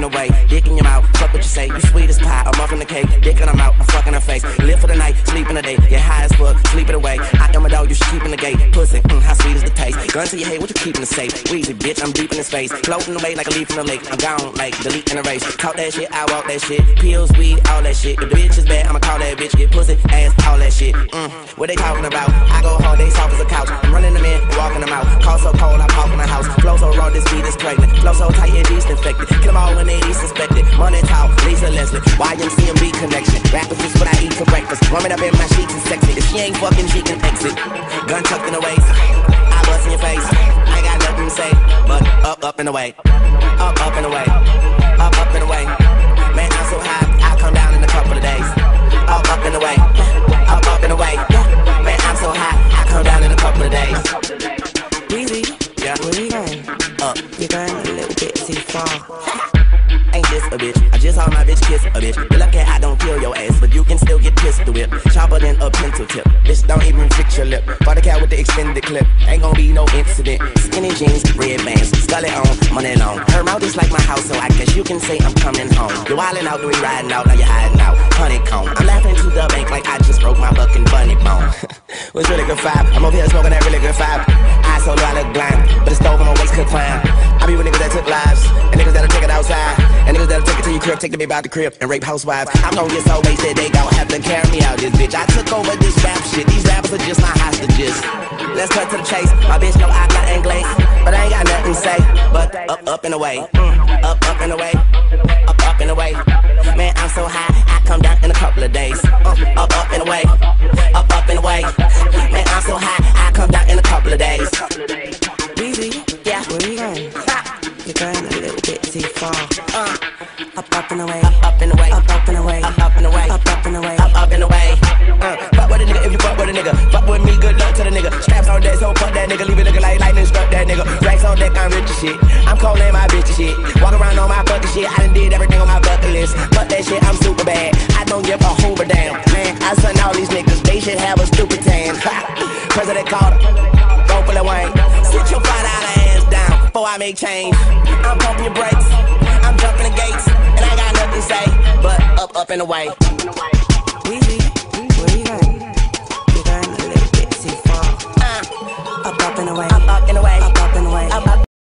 the way. Dick in your mouth, fuck what you say. You sweet as pie, I'm off in the cake. Dick in her mouth, I'm fucking her face. Live for the night, sleep in the day. Get high as fuck, sleep it away. I am a dog, you should keep in the gate. Pussy, how sweet is the taste? Gun to your head, what you keep in the safe? Weezy, bitch, I'm deep in the space. Floating away like a leaf in the lake. I'm gone, like delete in a race. Talk that shit, I walk that shit. Pills, weed, all that shit. If the bitch is bad, I'ma call that bitch. Get pussy, ass, all that shit. What they talking about? I go hard, they soft as a couch. I'm running them in, walking them out. Call so cold, I walk in the house. Flow so raw, this beat is pregnant. Flow so tight, yeah, these infected. Kill them all when they suspected. Money talk, Lisa Leslie. YMCMB connection. Rappers is what I eat for breakfast. Woman up in my sheets and sexy. If she ain't fucking, she can exit. Gun tucked in the waist. I bust in your face. I ain't got nothing to say, but up and away. Up and away. Up and away. Man, I'm so high, I'll come down in a couple of days. Up and away. Up and away. Man, I'm so high, I'll come down in a couple of days. Weezy, yeah, where you going? You're going a little bit too far. Ain't this a bitch? I just saw my bitch kiss a bitch. You're lucky I don't kill your ass, but you can still get pistol whip. Sharper than a pencil tip. Bitch, don't even fix your lip. For the cat with the extended clip. Ain't gon' be no incident. Skinny jeans, red bands, scully on, money long. Her mouth is like my house, so I guess you can say I'm coming home. You're wildin' out, doing riding out, now you're hiding out. Honeycomb. I'm laughing to the bank like I just broke my fucking bunny bone. What's really good vibe? I'm over here smoking that really good vibe. Eyes so low, I look blind, but the stove on my waist could climb. I be with niggas that took lives, and niggas that'll take it outside, and niggas that'll take it to your crib, take the baby out the crib, and rape housewives. I'm gon' get so wasted, they gon' have to carry me out this bitch. I took over this rap shit, these rappers are just my hostages. Let's cut to the chase, my bitch know I got English, but I ain't got nothing to say, but up and away, up and away, up and away. Man, I'm so high, I come down in a couple of days, up and away, up and away. Man, I'm so high, I come down in a couple of days. Weezy, yeah, where you going? You're going a little bit too far. Up and away, up and away, up and away, up and away, up and away, up and away. Fuck with a nigga if you fuck with a nigga. Fuck with me, good luck to the nigga. Straps on deck, so fuck that nigga. Leave it looking like lightning struck that nigga. Racks on deck, I'm rich as shit. I'm cold in my bitch and shit. Walk around on my fucking shit. I done did everything on my bucket list. Fuck that shit, I'm super bad. I don't give a hoover damn. Man, I son all these niggas. They should have a stupid tan. President Carter, go for the Wayne. Sit your $5 ass down before I make change. I'm pumping your brakes. I'm jumping the gates. And I got nothing to say, but up and away. Weezy, where you going? You're going a little bit too far. Up and away, up and away, up and away, up